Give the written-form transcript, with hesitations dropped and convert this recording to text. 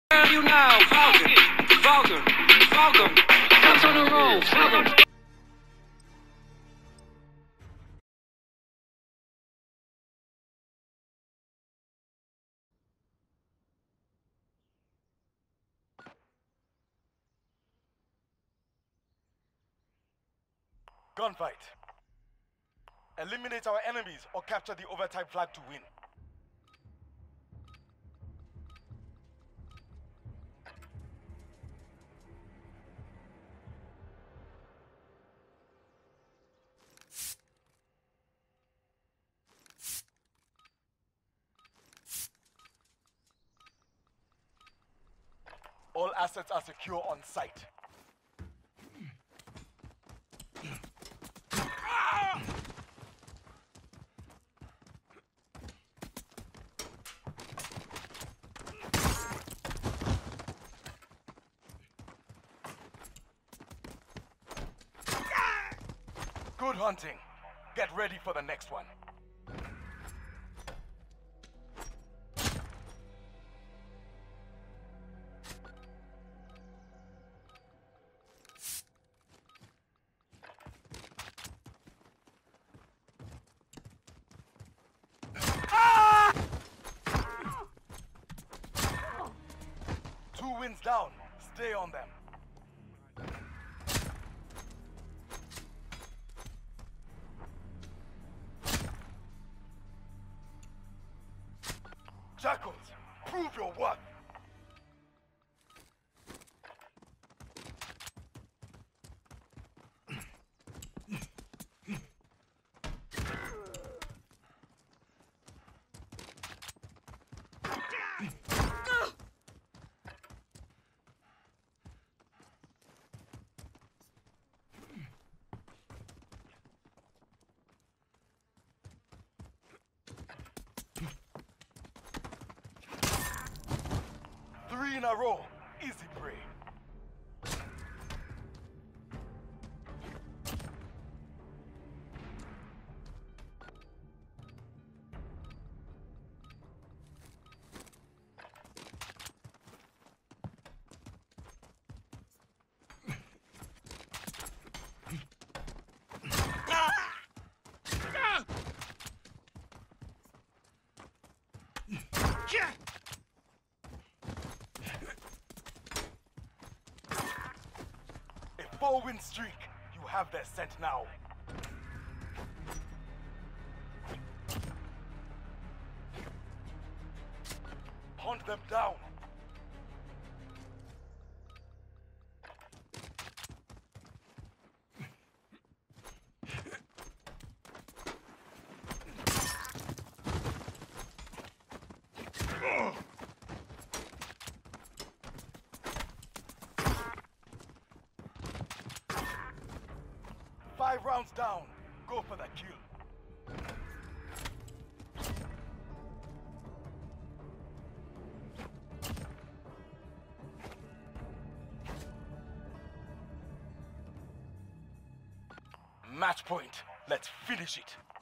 You now, Falcon, Falcon, Falcon. Guns on the roll, Falcon. Gunfight. Eliminate our enemies or capture the overtime flag to win. All assets are secure on site. Good hunting. Get ready for the next one. Two wins down. Stay on them. Jackals, prove your worth. Three in a row. Easy prey. A 4-win streak. You have their scent now. Hunt them down. Five rounds down. Go for the kill. Match point. Let's finish it.